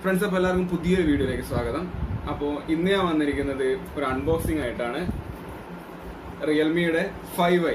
Friends, അപ്പോൾ എല്ലാവർക്കും പുതിയൊരു വീഡിയോയിലേക്ക് സ്വാഗതം. അപ്പോൾ ഇന്ന് ഞാൻ വന്നിരിക്കുന്നത് ഒരു അൺബോക്സിംഗ് ആയിട്ടാണ്. റിയൽമിയുടെ 5i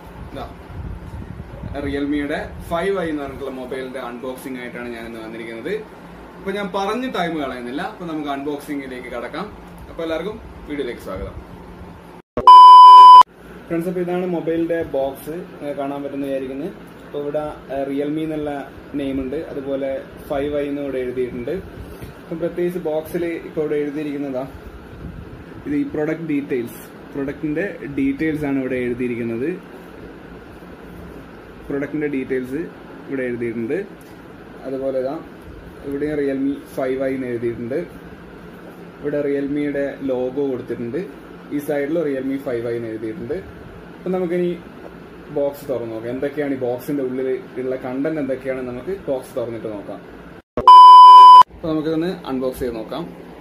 റിയൽമിയുടെ 5i എന്ന് പറഞ്ഞിട്ടുള്ള മൊബൈലിന്റെ അൺബോക്സിംഗ് ആയിട്ടാണ് ഞാൻ ഇന്ന് വന്നിരിക്കുന്നത്. അപ്പൊ ഞാൻ പറഞ്ഞ ടൈം കളയുന്നില്ല, അപ്പൊ നമുക്ക് അൺബോക്സിംഗിലേക്ക് കടക്കാം. അപ്പൊ എല്ലാവർക്കും വീഡിയോയിലേക്ക് സ്വാഗതം. ഫ്രണ്ട്സ്, അപ്പൊ ഇതാണ് മൊബൈലിന്റെ ബോക്സ്, കാണാൻ പറ്റുന്ന വിചാരിക്കുന്നത്. അപ്പൊ ഇവിടെ റിയൽമി എന്നുള്ള നെയിം ഉണ്ട്, അതുപോലെ 5i എന്ന് ഇവിടെ എഴുതിയിട്ടുണ്ട്. അപ്പം പ്രത്യേകിച്ച് ബോക്സിൽ ഇപ്പൊ ഇവിടെ എഴുതിയിരിക്കുന്നതാ, ഇത് ഈ പ്രൊഡക്റ്റിന്റെ ഡീറ്റെയിൽസ് ആണ് ഇവിടെ എഴുതിയിരിക്കുന്നത്. പ്രൊഡക്റ്റിന്റെ ഡീറ്റെയിൽസ് ഇവിടെ എഴുതിയിട്ടുണ്ട്. അതുപോലെ ഇവിടെ റിയൽമി 5i എന്ന് എഴുതിയിട്ടുണ്ട്. ഇവിടെ റിയൽമിയുടെ ലോഗോ കൊടുത്തിട്ടുണ്ട്. ഈ സൈഡിൽ റിയൽമി 5i എന്ന് എഴുതിയിട്ടുണ്ട്. അപ്പൊ നമുക്കിനി ബോക്സ് തുറന്നു നോക്കാം. എന്തൊക്കെയാണ് ഈ ബോക്സിന്റെ ഉള്ളിൽ ഉള്ള കണ്ടന്റ്, എന്തൊക്കെയാണ് നമുക്ക് ബോക്സ് തുറന്നിട്ട് നോക്കാം. അപ്പൊ നമുക്കിതൊന്ന് അൺബോക്സ് ചെയ്ത് നോക്കാം.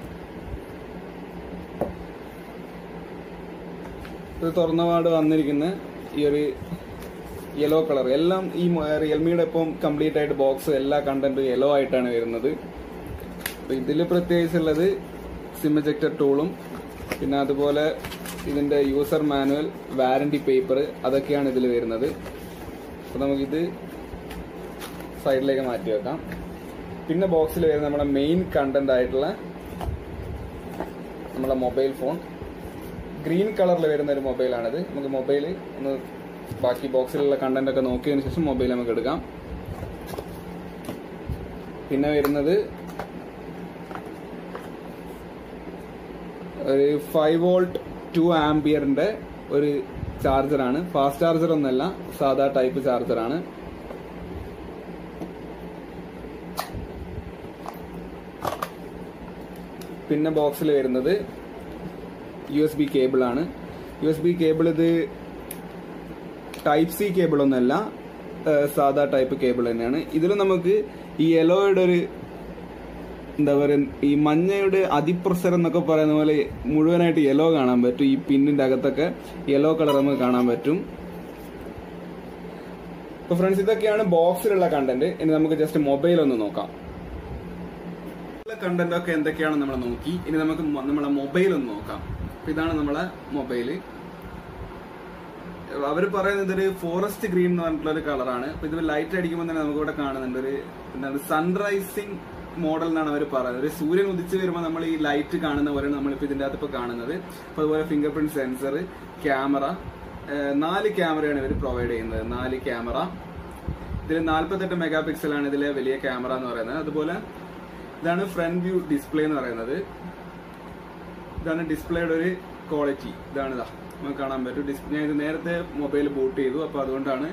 ഇത് തുറന്നപാട് വന്നിരിക്കുന്ന ഈ ഒരു യെല്ലോ കളർ, എല്ലാം ഈ റിയൽമിയുടെ ഇപ്പം കംപ്ലീറ്റ് ആയിട്ട് ബോക്സ് എല്ലാ കണ്ടന്റും യെല്ലോ ആയിട്ടാണ് വരുന്നത്. അപ്പൊ ഇതില് പ്രത്യേകിച്ചുള്ളത് സിം എജക്ടർ ടൂളും, പിന്നെ അതുപോലെ ഇതിന്റെ യൂസർ മാനുവൽ, വാറന്റി പേപ്പർ, അതൊക്കെയാണ് ഇതിൽ വരുന്നത്. അപ്പൊ നമുക്കിത് സൈഡിലേക്ക് മാറ്റി വെക്കാം. പിന്നെ ബോക്സിൽ വരുന്ന നമ്മുടെ മെയിൻ കണ്ടന്റ് ആയിട്ടുള്ള നമ്മുടെ മൊബൈൽ ഫോൺ, ഗ്രീൻ കളറിൽ വരുന്ന ഒരു മൊബൈലാണിത്. നമുക്ക് മൊബൈൽ ഒന്ന് ബാക്കി ബോക്സിലുള്ള കണ്ടന്റ് ഒക്കെ നോക്കിയതിനു ശേഷം മൊബൈൽ നമുക്ക് എടുക്കാം. പിന്നെ വരുന്നത് ഒരു 5 വോൾട്ട് 2 ആംപിയറിന്റെ ഒരു ചാർജറാണ്. ഫാസ്റ്റ് ചാർജർ ഒന്നല്ല, സാധാ ടൈപ്പ് ചാർജറാണ്. പിന്നെ ബോക്സിൽ വരുന്നത് USB കേബിൾ ആണ്. USB കേബിൾ ഇത് ടൈപ്പ് C കേബിൾ ഒന്നല്ല, സാധാ ടൈപ്പ് കേബിൾ തന്നെയാണ്. ഇതിൽ നമുക്ക് ഈ യെലോയുടെ ഒരു എന്താ പറയുക, ഈ മഞ്ഞയുടെ അതിപ്രസരം എന്നൊക്കെ പറയുന്ന പോലെ മുഴുവനായിട്ട് യെല്ലോ കാണാൻ പറ്റും. ഈ പിന്നിന്റെ അകത്തൊക്കെ യെല്ലോ കളർ നമുക്ക് കാണാൻ പറ്റും. അപ്പൊ ഫ്രണ്ട്സ്, ഇതൊക്കെയാണ് ബോക്സിലുള്ള കണ്ടന്റ്. ഇനി നമുക്ക് ജസ്റ്റ് മൊബൈൽ ഒന്ന് നോക്കാം. കണ്ടന്റ് ഒക്കെ എന്തൊക്കെയാണ് നമ്മൾ നോക്കി. ഇനി നമുക്ക് നമ്മളെ മൊബൈൽ ഒന്ന് നോക്കാം. അപ്പൊ ഇതാണ് നമ്മളെ മൊബൈല്. അവർ പറയുന്നത് ഒരു ഫോറസ്റ്റ് ഗ്രീൻ എന്ന് പറഞ്ഞിട്ടുള്ള ഒരു കളറാണ്. അപ്പൊ ഇത് ലൈറ്റ് അടിക്കുമ്പോൾ തന്നെ നമുക്ക് ഇവിടെ കാണുന്നുണ്ട് ഒരു എന്താണ് സൺറൈസിങ് മോഡൽ എന്നാണ് അവർ പറയുന്നത്. ഒരു സൂര്യൻ ഉദിച്ചു വരുമ്പോൾ നമ്മൾ ഈ ലൈറ്റ് കാണുന്ന പോലെയാണ് നമ്മളിപ്പോ ഇതിന്റെ അകത്ത് ഇപ്പൊ കാണുന്നത്. അപ്പൊ അതുപോലെ ഫിംഗർ പ്രിന്റ് സെൻസർ, ക്യാമറ, 4 ക്യാമറയാണ് ഇവർ പ്രൊവൈഡ് ചെയ്യുന്നത്. 4 ക്യാമറ. ഇതിൽ 48 മെഗാ പിക്സലാണ് ഇതിലെ വലിയ ക്യാമറ എന്ന് പറയുന്നത്. അതുപോലെ ഇതാണ് ഫ്രണ്ട് വ്യൂ ഡിസ്പ്ലേ എന്ന് പറയുന്നത്. ഇതാണ് ഡിസ്പ്ലേയുടെ ഒരു ക്വാളിറ്റി. ഇതാണ് നമുക്ക് കാണാൻ പറ്റും. ഞാൻ ഇത് നേരത്തെ മൊബൈൽ ബൂട്ട് ചെയ്തു, അപ്പൊ അതുകൊണ്ടാണ്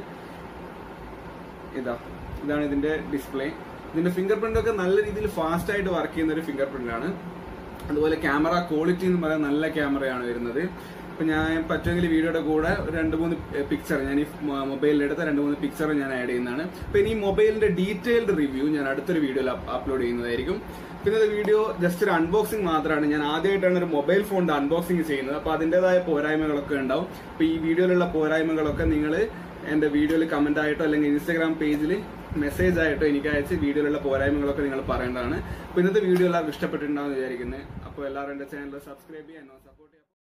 ഇതാണ് ഇതിന്റെ ഡിസ്പ്ലേ. ഇതിന്റെ ഫിംഗർ പ്രിന്റ് ഒക്കെ നല്ല രീതിയിൽ ഫാസ്റ്റ് ആയിട്ട് വർക്ക് ചെയ്യുന്ന ഒരു ഫിംഗർ പ്രിന്റ് ആണ്. അതുപോലെ ക്യാമറ ക്വാളിറ്റി എന്ന് പറയാൻ നല്ല ക്യാമറയാണ് വരുന്നത്. അപ്പൊ ഞാൻ പറ്റുമെങ്കിൽ വീഡിയോയുടെ കൂടെ 2-3 പിക്ചർ, ഞാൻ ഈ മൊബൈലിലെടുത്ത 2-3 പിക്ചർ ഞാൻ ആഡ് ചെയ്യുന്നതാണ്. അപ്പൊ ഇനി മൊബൈലിന്റെ ഡീറ്റെയിൽഡ് റിവ്യൂ ഞാൻ അടുത്തൊരു വീഡിയോയിൽ അപ്ലോഡ് ചെയ്യുന്നതായിരിക്കും. പിന്നെ വീഡിയോ ജസ്റ്റ് ഒരു അൺബോക്സിംഗ് മാത്രമാണ്. ഞാൻ ആദ്യമായിട്ടാണ് ഒരു മൊബൈൽ ഫോണിന്റെ അൺബോക്സിംഗ് ചെയ്യുന്നത്. അപ്പൊ അതിന്റേതായ പോരായ്മകളൊക്കെ ഉണ്ടാവും. അപ്പൊ ഈ വീഡിയോയിലുള്ള പോരായ്മകളൊക്കെ നിങ്ങൾ എന്റെ വീഡിയോയിൽ കമന്റ് ആയിട്ടോ അല്ലെങ്കിൽ ഇൻസ്റ്റാഗ്രാം പേജിൽ മെസ്സേജ് ആയിട്ടോ എനിക്ക് അയച്ച് വീഡിയോയിലുള്ള പോരായ്മകളൊക്കെ നിങ്ങൾ പറയേണ്ടതാണ്. അപ്പൊ ഇന്നത്തെ വീഡിയോ എല്ലാവർക്കും ഇഷ്ടപ്പെട്ടിട്ടുണ്ടാവും വിചാരിക്കുന്നത്. അപ്പോൾ എല്ലാവരും എന്റെ ചാനൽ സബ്സ്ക്രൈബ് ചെയ്യാൻ സപ്പോർട്ട് ചെയ്യാൻ